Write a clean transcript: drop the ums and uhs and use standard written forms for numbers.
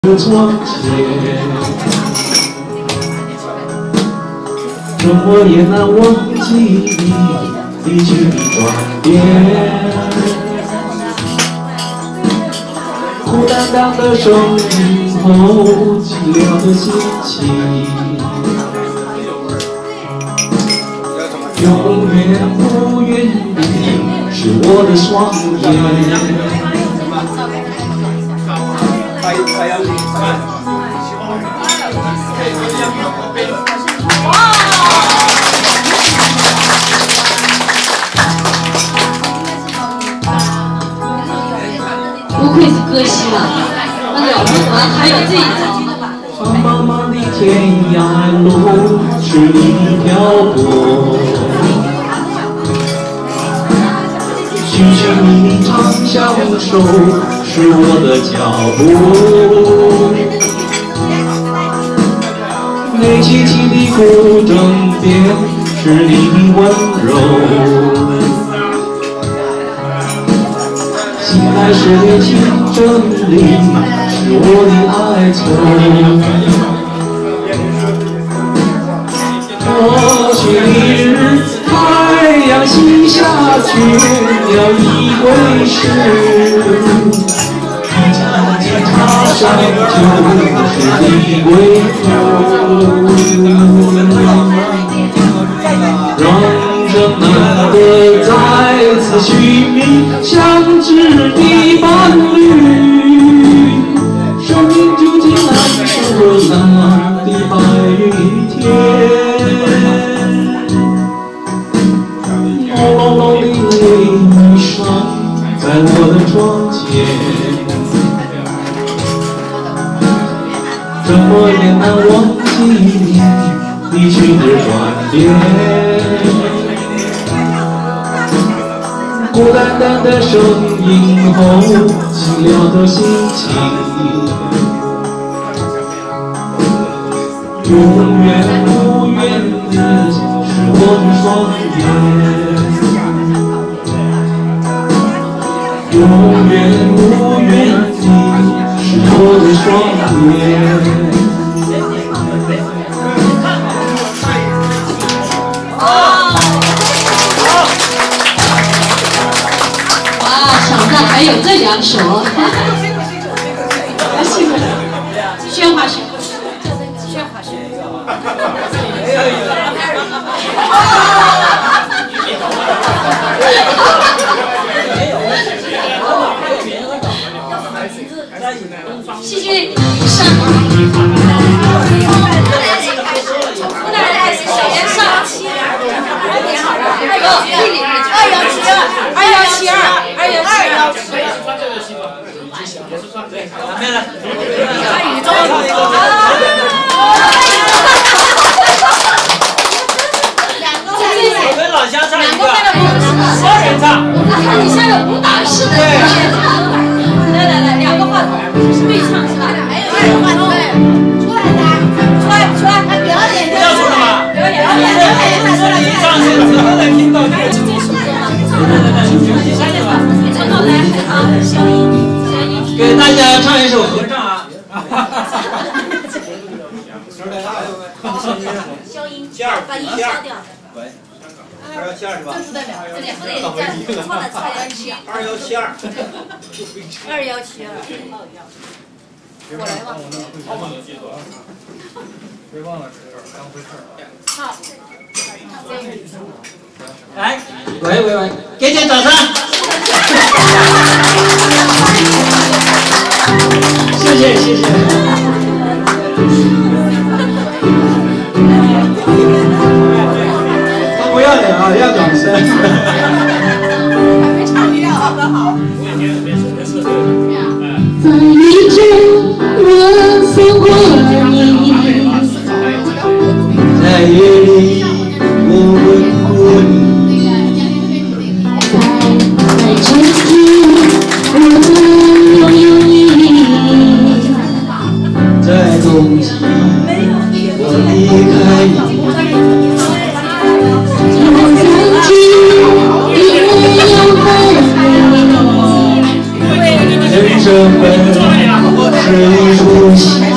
的窗前，怎么也难忘记你离去的转变。孤单单的声音后，寂寥的心情，永远不愿意是我的双眼。 不愧是歌星啊，那了不得，还有这一招。 苍茫茫的天涯路，是你漂泊。寻寻觅觅长相守，是我的脚步。内凄凄的古筝边，是你的温柔。 醒来时的清晨里，是我的哀愁。过去的日子，太阳西下，却了已归时。一家的插上就是你归途。让人难得再次寻觅相知的伴侣，生命究竟难舍难的白云天，朦胧胧的泪水在我的窗前，怎么也难忘记你离去的转变。 孤单单的声音后，寂寥的心情，永远不愿的是我的双眼，永远不愿的是我的双眼。 还有这两首，宣化学，宣化学。谢谢上。 我跟老乡唱一个，双人唱。 我看你像个武打式的。来，两个话筒对唱是吧？还有2个话筒，出来的，出来，还表演。 不要说了吗？表演，你唱是之后才听到的。 从头来，好，消音。 给大家唱一首合唱啊！ 消音，把音消掉。 喂，217是吧？ 不得了，不得，错了，217。2172。我来吧。 别忘了是当回事儿。 好。 来，喂，给点掌声。谢谢。 不要脸啊，要掌声。 没唱一样，很好。 在雨中我送过你， 在夜里我吻过你， 在春天我拥有你， 在冬季我离开你。 我曾经也有过你。 人生本是水如洗。